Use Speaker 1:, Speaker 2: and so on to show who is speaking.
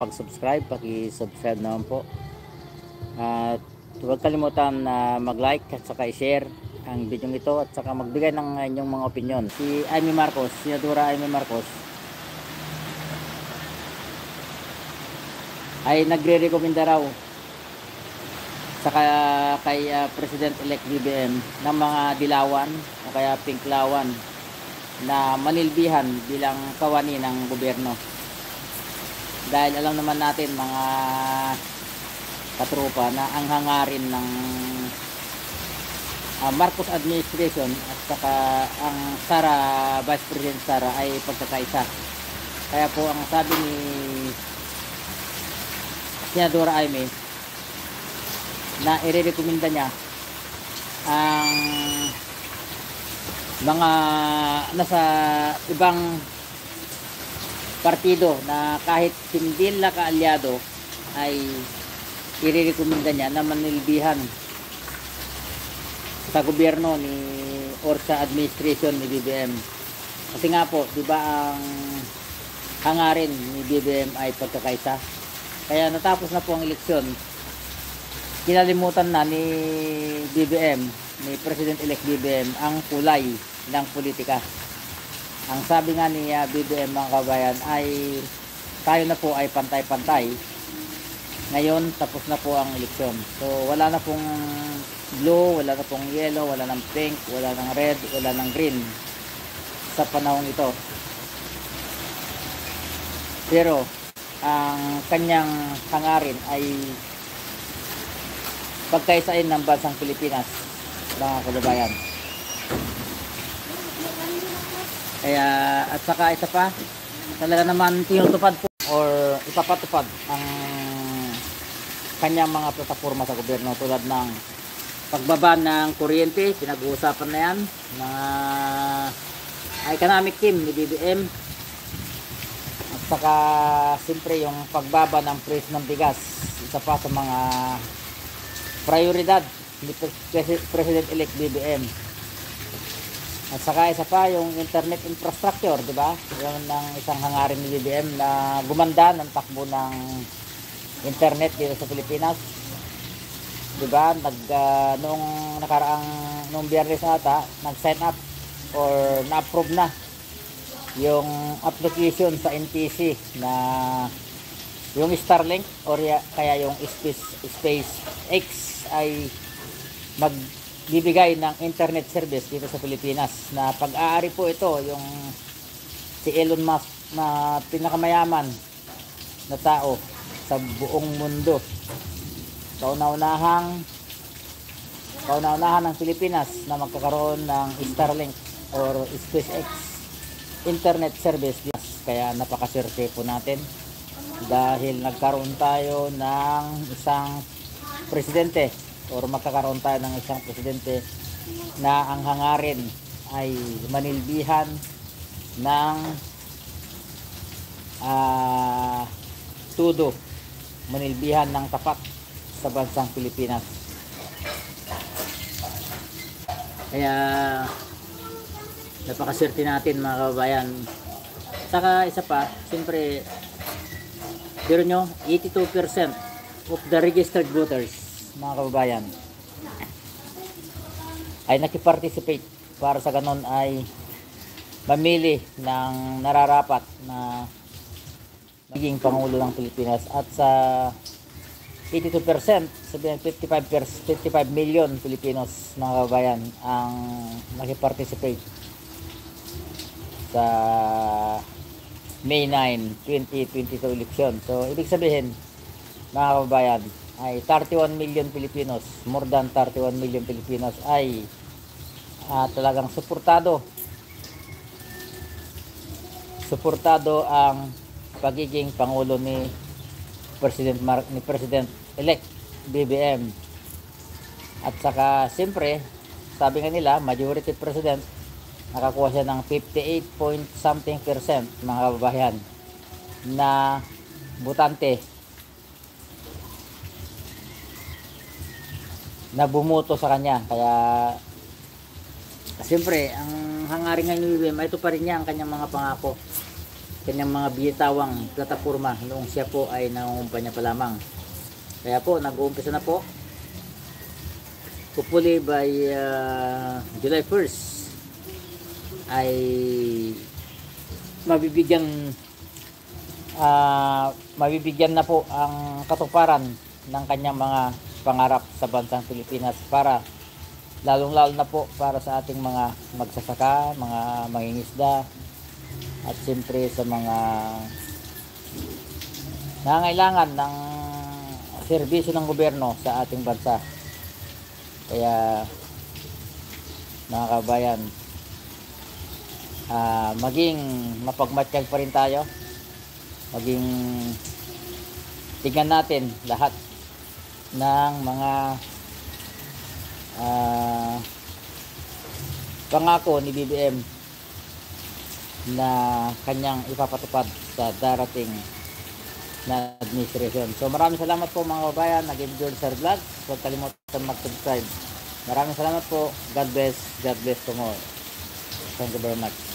Speaker 1: Pag-subscribe, paki-subscribe naman po. At huwag kalimutan na mag-like at saka i-share ang video ito at saka magbigay ng inyong mga opinion. Si Amy Marcos, Senadora Amy Marcos ay nagre-recommenda raw saka kay President-elect BBM ng mga dilawan o kaya pinklawan na manilbihan bilang kawani ng gobyerno. Dahil alam naman natin mga katropa na ang hangarin ng Marcos administration at saka ang Vice President Sara ay pagkakaisa. Kaya po ang sabi ni Senadora Amy na irerekomenda niya ang mga nasa ibang partido na kahit hindi nila kaalyado ay irerekomenda niya na manilbihan sa gobyerno ni or sa administration ni BBM. Kasi nga po, di ba ang hangarin ni BBM ay pagkakaisa. Kaya natapos na po ang eleksyon, kinalimutan na ni BBM, ni President-elect BBM, ang kulay ng politika. Ang sabi nga ni BBM mga kabayan ay tayo na po ay pantay-pantay. Ngayon tapos na po ang eleksyon. So wala na pong blue, wala na pong yellow, wala nang pink, wala nang red, wala nang green sa panahong ito. Pero ang kanyang hangarin ay pagkaisain ng bansang Pilipinas mga kababayan. Kaya at saka isa pa, talaga naman tinutupad po or ipapatupad ang kanyang mga plataforma sa gobyerno tulad ng pagbaba ng kuryente, pinag-uusapan na yan, mga economic team ni BBM, at saka siyempre yung pagbaba ng presyo ng bigas, isa pa sa mga prioridad ni President-elect BBM. At saka isa pa yung internet infrastructure, di ba? Yung ng isang hangarin ni BBM na gumanda ng takbo ng internet dito sa Pilipinas. Di ba? Nung Biyernes ata, nag-sign up or na-approve na yung application sa NTC na yung Starlink or kaya yung SpaceX ay magbibigay ng internet service dito sa Pilipinas na pag-aari po ito yung si Elon Musk na pinakamayaman na tao sa buong mundo. Kauna-unahan ng Pilipinas na magkakaroon ng Starlink or SpaceX internet service. Kaya napakaswerte po natin dahil nagkaroon tayo ng isang presidente or magkakaroon tayo ng isang presidente na ang hangarin ay manilbihan ng tudo, manilbihan ng tapat sa bansang Pilipinas. Kaya napakaswerte natin mga kababayan. Saka isa pa, siyempre biro nyo, 82% of the registered voters mga kababayan ay nakiparticipate para sa ganon ay mamili ng nararapat na maging Pangulo ng Pilipinas. At sa 82%, sabihin 55 million Filipinos mga kababayan ang nakiparticipate sa May 9, 2022 election. So ibig sabihin mga kababayan ay 31 million Filipinos, more than 31 million Filipinos ay talagang suportado ang pagiging Pangulo ni President-elect BBM. At saka siyempre sabi nga nila majority president, nakakuha siya ng 58 point something percent mga kababayan na botante na bumuto sa kanya. Kaya siyempre ang hangarin ngayon ni BBM ay ito pa rin niya ang kanyang mga pangako kanyang mga bitawang plataforma noong siya po ay nangungumpanya pa lamang. Kaya po nag-uumpisa na po, hopefully by July 1st ay mabibigyan na po ang katuparan ng kanyang mga pangarap sa bansang Pilipinas, para lalong-lalo na po para sa ating mga magsasaka, mga mangingisda, at siyempre sa mga nangangailangan ng serbisyo ng gobyerno sa ating bansa. Kaya mga kabayan, maging mapagmatsyag pa rin tayo, maging tingnan natin lahat ng mga pangako ni BBM na kanyang ipapatupad sa darating na administration. So maraming salamat po mga kabayan, nag-enjoy sa vlog. Huwag kalimutan mag-subscribe. Maraming salamat po. God bless. God bless to more. Thank you very much.